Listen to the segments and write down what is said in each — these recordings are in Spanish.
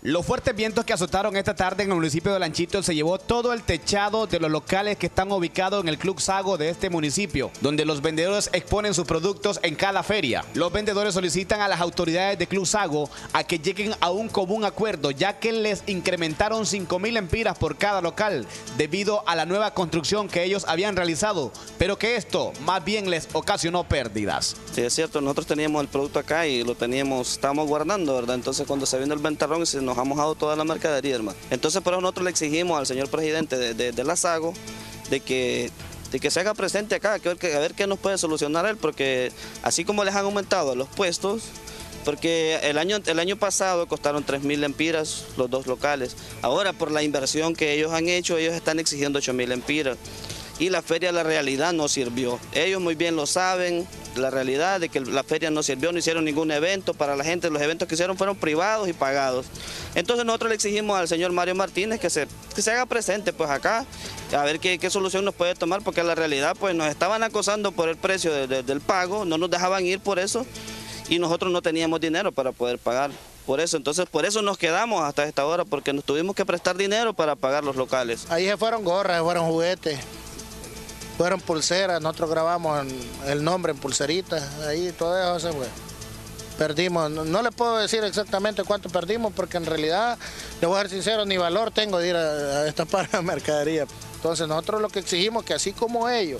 Los fuertes vientos que azotaron esta tarde en el municipio de Lanchito se llevó todo el techado de los locales que están ubicados en el Club Sago de este municipio, donde los vendedores exponen sus productos en cada feria. Los vendedores solicitan a las autoridades de Club Sago a que lleguen a un común acuerdo, ya que les incrementaron 5.000 lempiras por cada local debido a la nueva construcción que ellos habían realizado, pero que esto más bien les ocasionó pérdidas. Sí, es cierto, nosotros teníamos el producto acá y lo estábamos guardando, ¿verdad? Entonces cuando se vino el ventarrón nos ha mojado toda la mercadería, hermano. Entonces por eso nosotros le exigimos al señor presidente de la Sago de que se haga presente acá, a ver qué nos puede solucionar él, porque así como les han aumentado los puestos, porque el año pasado costaron 3.000 lempiras los dos locales. Ahora por la inversión que ellos han hecho, ellos están exigiendo 8.000 lempiras. Y la feria, la realidad, no sirvió. Ellos muy bien lo saben, la realidad de que la feria no sirvió, no hicieron ningún evento para la gente. Los eventos que hicieron fueron privados y pagados. Entonces nosotros le exigimos al señor Mario Martínez que se haga presente pues acá, a ver qué solución nos puede tomar, porque la realidad pues nos estaban acosando por el precio del pago, no nos dejaban ir por eso y nosotros no teníamos dinero para poder pagar. Por eso nos quedamos hasta esta hora, porque nos tuvimos que prestar dinero para pagar los locales. Ahí se fueron gorras, se fueron juguetes. Fueron pulseras, nosotros grabamos el nombre en pulseritas, ahí todo eso se fue. Perdimos, no les puedo decir exactamente cuánto perdimos, porque en realidad, les voy a ser sincero, ni valor tengo de ir a destapar la mercadería. Entonces nosotros lo que exigimos, que así como ellos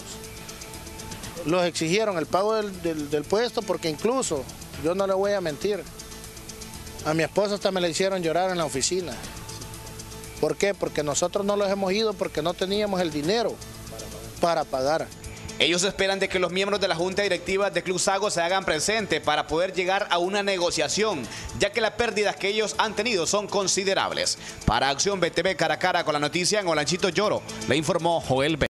los exigieron el pago del puesto, porque incluso, yo no le voy a mentir, a mi esposa hasta me la hicieron llorar en la oficina. ¿Por qué? Porque nosotros no los hemos ido porque no teníamos el dinero para pagar. Ellos esperan de que los miembros de la Junta Directiva de Club Sago se hagan presente para poder llegar a una negociación, ya que las pérdidas que ellos han tenido son considerables. Para Acción BTV cara a cara con la noticia en Olanchito Lloro, le informó Joel B.